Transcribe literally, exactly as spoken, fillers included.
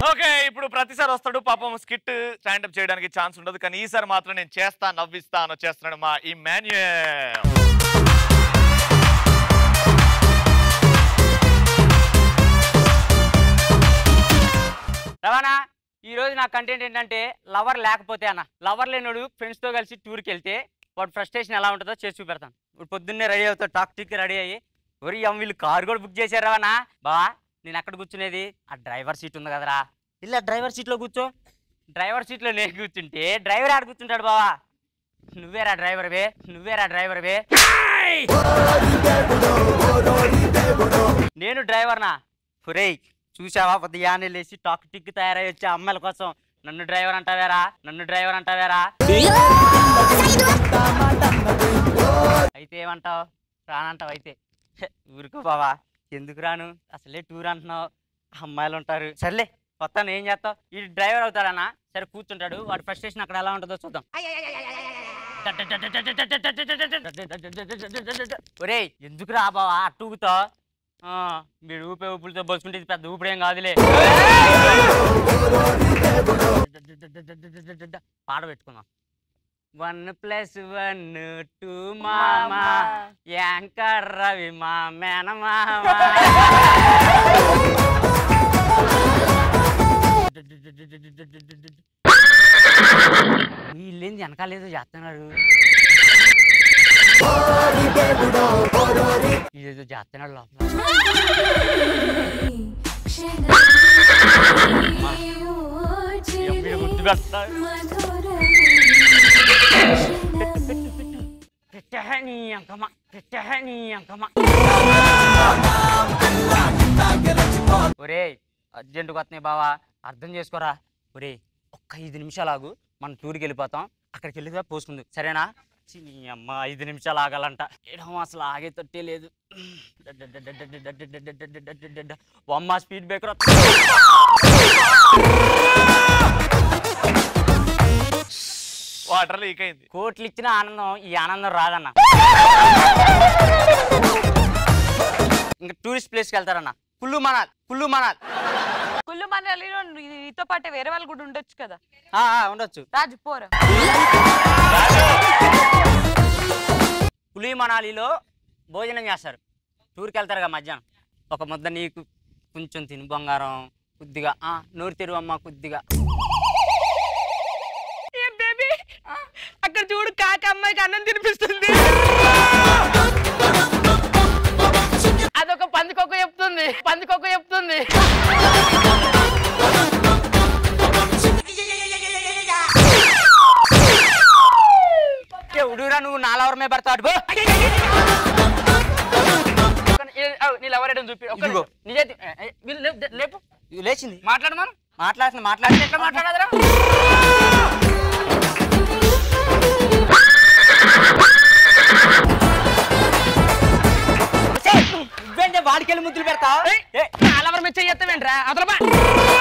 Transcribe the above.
Okay ఇప్పుడు ప్రతిసారి వస్తాడు పాపం స్కిట్ స్టాండప్ చేయడానికి ఛాన్స్ ఉండదు కానీ ఈసారి మాత్రం నేను చేస్తా నవ్విస్తా అని చేస్తున్నాడు మా ఇమ్మాన్యుయల్. రవాణా ఈ రోజు నా కంటెంట్ ఏంటంటే లవర్ లేకపోతే అన్న లవర్ లేనోడు ఫ్రెండ్స్ తో కలిసి టూర్కి వెళ్తే వాడు ఫ్రస్ట్రేషన్ ఎలా ఉంటుందో చేసి చూపెడతాను. ఇప్పుడు పొద్దున్నే రెడీ అవుతావు టాక్ టిక్ రెడీ అయ్యి ఒరి అమ్మ వీళ్ళు కారు కూడా బుక్ చేశారు రవాణా బా నేను అక్కడ కూర్చునేది ఆ డ్రైవర్ సీట్ ఉంది కదరా ఇలా డ్రైవర్ సీట్లో కూర్చో డ్రైవర్ సీట్లో నేను కూర్చుంటే డ్రైవర్ ఆడ కూర్చుంటాడు బావా నువ్వేరా డ్రైవర్ వే నువ్వేరా డ్రైవర్ వే నేను డ్రైవర్నా ఫురేయ్ చూసావా ఉదయాన్నే లేచి టాక్ టిక్ తయారై వచ్చే అమ్మాయిల కోసం నన్ను డ్రైవర్ అంటావేరా నన్ను డ్రైవర్ అంటావేరా అయితే ఏమంటావు రానంటావు అయితే ఊరుకో బావా ఎందుకు రాను అసలే టూర్ అంటున్నావు అమ్మాయిలు ఉంటారు సర్లే కొత్త ఏం చేస్తావు ఈ డ్రైవర్ అవుతాడన్నా సరే కూర్చుంటాడు వాడి ఫ్రస్ట్రేషన్ అక్కడ ఎలా ఉంటుందో చూద్దాం. ఒరేయ్ ఎందుకు రా బావా అట్టు ఊగుతావు మీరు ఊపే ఊపులతో బసుకుంటే పెద్ద ఊపిడేం కాదులే పాట పెట్టుకుందాం. వన్ ప్లస్ వన్ టూ మామా యాంకర్ రవి మా మేనమామ వీళ్ళేంది వెనకాలేదో చేస్తున్నారు ఇదేదో చేస్తున్నాడు లోపల గుర్తు పెడతాడు ఒరే అర్జెంటుగా వస్తున్నాయి బావా అర్థం చేసుకోరా ఒరే ఒక్క ఐదు నిమిషాలు ఆగు మనం టూర్కి వెళ్ళిపోతాం అక్కడికి వెళ్ళిదా పోసుకుంది సరేనా నీ అమ్మ ఐదు నిమిషాలు ఆగాలంట ఏడో అసలు ఆగే తట్టే లేదు అమ్మ స్పీడ్ బ్రేకర్ వాటర్ లీక్ అయింది కోట్లు ఇచ్చిన ఆనందం ఈ ఆనందం రాదన్న. ఇంకా టూరిస్ట్ ప్లేస్కి వెళ్తారన్న కుల్లు మనాల్ కుల్లు మనాల్ కుల్లు మనాలిలో నీతో పాటే వేరే వాళ్ళు కూడా ఉండొచ్చు కదా ఉండొచ్చు రాజు పోరా. కుల్లు మనాలిలో భోజనం చేస్తారు టూర్కి వెళ్తారుగా మధ్యాహ్నం ఒక ముద్ద నీకు కొంచెం తిను బంగారం కొద్దిగా నోరు తెరువు అమ్మ కొద్దిగా అక్కడ చూడు కాక అమ్మాయికి అన్నం తినిపిస్తుంది అదొక పందికొక్క చెప్తుంది పందికొక్క చెప్తుంది ఉడురా నువ్వు నాలవరమే పడతాడు నీళ్ళెవరేయడం చూపి నిజాయితీ లేపు లేచింది మాట్లాడు మనం మాట్లాడుతున్నా మాట్లాడి ఎట్లా మాట్లాడదురా వాడికెళ్ళి ముద్దులు పెడతా అలవరం చెయ్యేస్తావేంట్రా అదలబా